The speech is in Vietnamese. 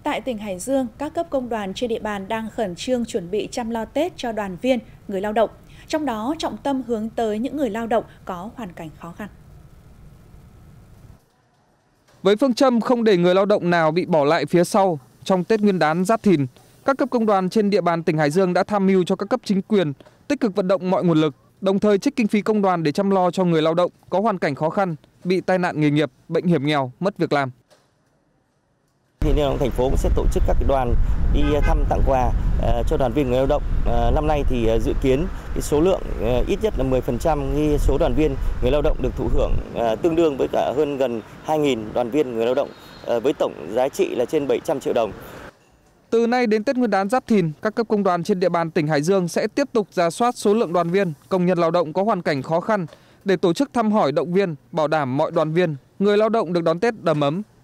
Tại tỉnh Hải Dương, các cấp công đoàn trên địa bàn đang khẩn trương chuẩn bị chăm lo Tết cho đoàn viên, người lao động. Trong đó, trọng tâm hướng tới những người lao động có hoàn cảnh khó khăn. Với phương châm không để người lao động nào bị bỏ lại phía sau, trong Tết Nguyên đán Giáp Thìn, các cấp công đoàn trên địa bàn tỉnh Hải Dương đã tham mưu cho các cấp chính quyền tích cực vận động mọi nguồn lực, đồng thời trích kinh phí công đoàn để chăm lo cho người lao động có hoàn cảnh khó khăn, bị tai nạn nghề nghiệp, bệnh hiểm nghèo, mất việc làm. Thì Liên đoàn thành phố cũng sẽ tổ chức các đoàn đi thăm tặng quà cho đoàn viên người lao động. Năm nay thì dự kiến cái số lượng ít nhất là 10% số đoàn viên người lao động được thụ hưởng, tương đương với cả hơn gần 2.000 đoàn viên người lao động với tổng giá trị là trên 700 triệu đồng. Từ nay đến Tết Nguyên đán Giáp Thìn, các cấp công đoàn trên địa bàn tỉnh Hải Dương sẽ tiếp tục rà soát số lượng đoàn viên, công nhân lao động có hoàn cảnh khó khăn để tổ chức thăm hỏi động viên, bảo đảm mọi đoàn viên, người lao động được đón Tết đầm ấm,